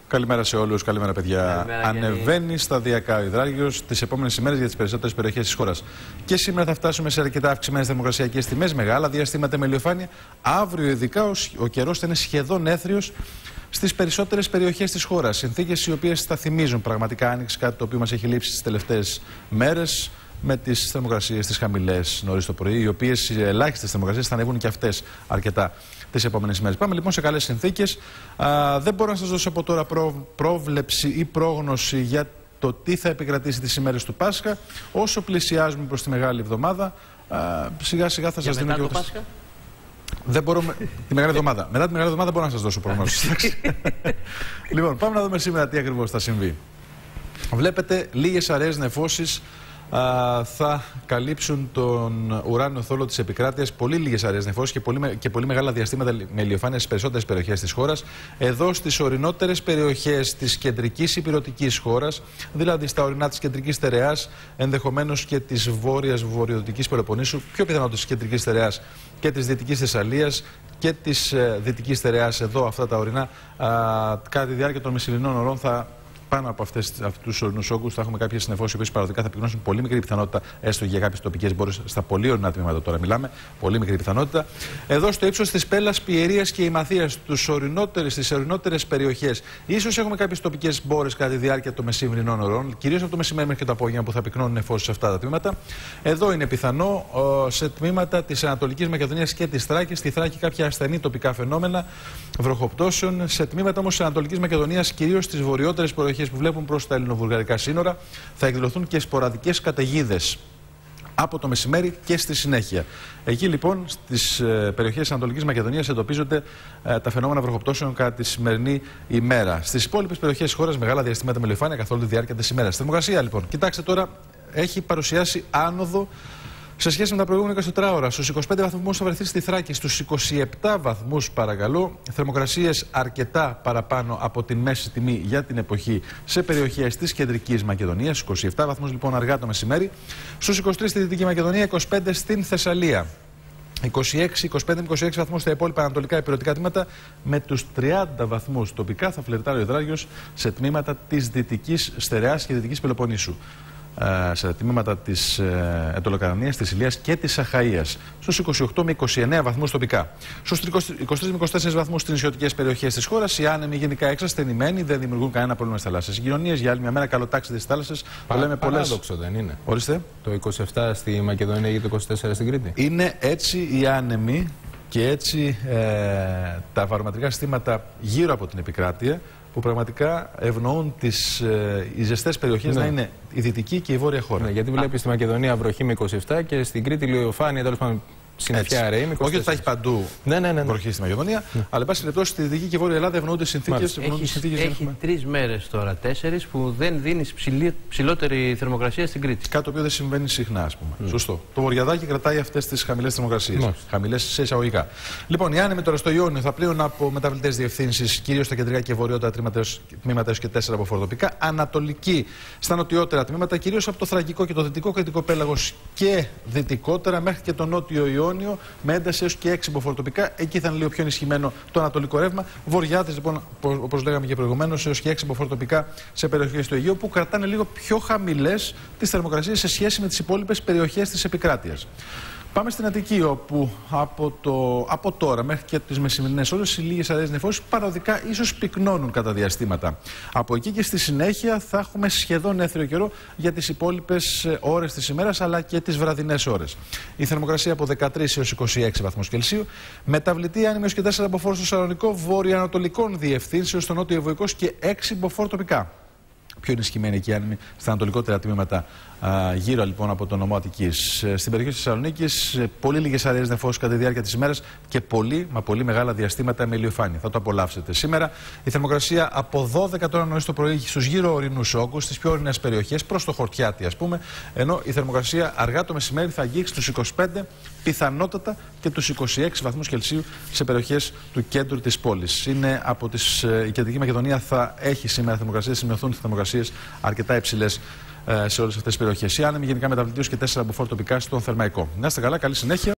Καλημέρα σε όλους, καλημέρα παιδιά. Ανεβαίνει σταδιακά ο υδράργυρος τις επόμενες ημέρες για τις περισσότερες περιοχές της χώρας. Και σήμερα θα φτάσουμε σε αρκετά αυξημένες θερμοκρασιακές τιμές, μεγάλα διαστήματα με ηλιοφάνεια. Αύριο, ειδικά, ο καιρός θα είναι σχεδόν έθριος στις περισσότερες περιοχές της χώρας. Συνθήκες οι οποίες θα θυμίζουν πραγματικά άνοιξη, κάτι το οποίο μας έχει λείψει τις τελευταίες μέρες, με τις θερμοκρασίες τις χαμηλές νωρίς το πρωί, οι οποίες οι ελάχιστες θερμοκρασίες θα ανέβουν και αυτές αρκετά τις επόμενες ημέρες. Πάμε λοιπόν σε καλές συνθήκες. Δεν μπορώ να σας δώσω από τώρα πρόβλεψη ή πρόγνωση για το τι θα επικρατήσει τις ημέρες του Πάσχα. Όσο πλησιάζουμε προς τη Μεγάλη Εβδομάδα, σιγά σιγά θα σας δίνω και Πάσχα. Δεν μπορώ. Τη Μεγάλη Εβδομάδα. Μετά τη Μεγάλη Εβδομάδα μπορώ να σας δώσω προγνώσεις. Λοιπόν, πάμε να δούμε σήμερα τι ακριβώς θα συμβεί. Βλέπετε, λίγες αραιές νεφώσεις θα καλύψουν τον ουράνιο θόλο της επικράτειας. Πολύ λίγες αραιές νεφώσεις και πολύ μεγάλα διαστήματα με ηλιοφάνεια στις περισσότερες περιοχές της χώρας. Εδώ στις ορεινότερες περιοχές της κεντρικής ηπειρωτικής χώρας, δηλαδή στα ορεινά της κεντρικής στερεάς, ενδεχομένως και της βόρειας βορειοδυτικής Πελοποννήσου, πιο πιθανότητα της κεντρικής στερεάς και της δυτικής Θεσσαλίας και της δυτικής στερεάς, εδώ αυτά τα ορεινά, κατά τη διάρκεια των μεσημερινών ωρών πάνω από αυτούς τους ορεινούς όγκους θα έχουμε κάποιες νεφώσεις οι οποίες παραδοτικά θα πυκνώσουν. Πολύ μικρή πιθανότητα, έστω για κάποιες τοπικές μπόρες, στα πολύ ορεινά τμήματα τώρα μιλάμε. Πολύ μικρή πιθανότητα. Εδώ στο ύψος της Πέλλας, Πιερίας και Ημαθίας, στις ορεινότερες περιοχές, ίσως έχουμε κάποιες τοπικές μπόρες κατά τη διάρκεια των μεσημερινών ωρών, κυρίως από το μεσημέρι μέχρι και το απόγευμα που θα πυκνώνουν νεφώσεις σε αυτά τα τμήματα. Εδώ είναι πιθανό σε τμήματα της Ανατολικής Μακεδονίας και της Θράκης. Στη Θράκη κάποια ασθενή τοπικά φαινόμενα βροχοπτώσεων. Σε τμήματα όμως της Ανατολικής Μακεδονίας, κυρίως στις βορειότερες περιοχές που βλέπουν προς τα ελληνοβουλγαρικά σύνορα, θα εκδηλωθούν και σποραδικές καταιγίδες από το μεσημέρι και στη συνέχεια. Εκεί λοιπόν στις περιοχές της Ανατολικής Μακεδονίας εντοπίζονται τα φαινόμενα βροχοπτώσεων κατά τη σημερινή ημέρα. Στις υπόλοιπες περιοχές της χώρας μεγάλα διαστήματα με ηλιοφάνεια καθ' όλη τη διάρκεια της ημέρας. Θερμοκρασία λοιπόν, κοιτάξτε τώρα, έχει παρουσιάσει άνοδο σε σχέση με τα προηγούμενα 24 ώρα. Στους 25 βαθμούς θα βρεθεί στη Θράκη, στους 27 βαθμούς παρακαλώ. Θερμοκρασίες αρκετά παραπάνω από την μέση τιμή για την εποχή σε περιοχές της Κεντρικής Μακεδονίας. 27 βαθμούς λοιπόν αργά το μεσημέρι. Στους 23 στη Δυτική Μακεδονία, 25 στην Θεσσαλία. 25-26 βαθμούς στα υπόλοιπα ανατολικά ηπειρωτικά τμήματα, με τους 30 βαθμούς τοπικά θα φλερτάρει ο υδράργυρος σε τμήματα της Δυτικής Στερεάς και Δυτικής Πελοποννήσου. Σε τμήματα της Ετωλοκαρνανίας, της Ηλίας και της Αχαΐας. Στους 28 με 29 βαθμούς τοπικά. Στους 23 με 24 βαθμούς στις νησιωτικές περιοχές της χώρας, οι άνεμοι γενικά εξασθενημένοι, δεν δημιουργούν κανένα πρόβλημα στις θάλασσες. Οι κοινωνίες για άλλη μια μέρα καλοτάξιδες στις θάλασσες. Παράδοξο δεν είναι? Ορίστε. Το 27 στη Μακεδονία ή το 24 στην Κρήτη. Είναι έτσι οι άνεμοι και έτσι τα βαρομετρικά συστήματα γύρω από την επικράτεια, που πραγματικά ευνοούν οι ζεστές περιοχές να είναι η δυτική και η βόρεια χώρα. Ναι, γιατί βλέπει στη Μακεδονία βροχή με 27 και στην Κρήτη ηλιοφάνεια, τέλος πάντων συννεφιά αραιή με 24. Όχι ότι θα έχει παντού βροχή στη Μακεδονία, αλλά εν πάση περιπτώσει στη δυτική και βόρεια Ελλάδα ευνοούνται συνθήκες. Έχει 3 μέρες τώρα, 4 που δεν δίνει ψηλότερη θερμοκρασία στην Κρήτη. Κάτι το οποίο δεν συμβαίνει συχνά, ας πούμε. Σωστό. Το Βορειαδάκι κρατάει αυτές τις χαμηλές θερμοκρασίες. Χαμηλές σε εισαγωγικά. Λοιπόν, οι άνεμοι τώρα στο Ιόνιο θα πλέουν από μεταβλητές διευθύνσεις, κυρίως στα κεντρικά και βορειότερα τμήματα έως και 4 από φορτοπικά. Ανατολική στα νοτιότερα τμήματα, κυρίως από το Θρακικό και το Δυτικό Κρητικό Πέλαγος και δυτικότερα μέχρι και το νότιο Ιόνιο, με ένταση έως και 6 υποφορτοπικά. Εκεί θα είναι λίγο πιο ενισχυμένο το ανατολικό ρεύμα. Βορειάδες λοιπόν, όπως λέγαμε και προηγουμένως, έως και 6 υποφορτοπικά σε περιοχές του Αιγαίου, που κρατάνε λίγο πιο χαμηλές τις θερμοκρασίες σε σχέση με τις υπόλοιπες περιοχές της επικράτειας. Πάμε στην Αττική, όπου από τώρα μέχρι και τις μεσημερινές ώρες οι λίγες αραιές νεφώσεις παροδικά ίσως πυκνώνουν κατά διαστήματα. Από εκεί και στη συνέχεια θα έχουμε σχεδόν έθριο καιρό για τις υπόλοιπες ώρες της ημέρας, αλλά και τις βραδινές ώρες. Η θερμοκρασία από 13 έως 26 βαθμούς Κελσίου, μεταβλητή άνεμη έως και 4 μποφόρ στο Σαλονικό, βορειοανατολικών διευθύνσεων στο νότιο Ευωικός και 6 μποφόρ τοπικά. Πιο ενισχυμένη εκεί άνεμη στα ανατολικότερα τμήματα γύρω λοιπόν από το νομό Αττικής. Στην περιοχή της Θεσσαλονίκης, πολύ λίγες αραιές νεφώσεις κατά τη διάρκεια της ημέρας και πολύ μεγάλα διαστήματα με ηλιοφάνεια. Θα το απολαύσετε. Σήμερα η θερμοκρασία από 12 τώρα νωρίς το πρωί στους γύρω ορεινούς όγκους, στις πιο ορεινές περιοχές, προς το Χορτιάτι ας πούμε, ενώ η θερμοκρασία αργά το μεσημέρι θα αγγίξει τους 25, πιθανότατα και τους 26 βαθμούς Κελσίου σε περιοχές του κέντρου της πόλης. Είναι από η Κεντρική Μακεδονία θα έχει σήμερα θερμοκρασίες, σημειωθούν θερμοκρασίες αρκετά υψηλές σε όλες αυτές τις περιοχές. Οι άνεμοι γενικά μεταβλητή έως και 4 μποφόρ τοπικά στον Θερμαϊκό. Να είστε καλά, καλή συνέχεια.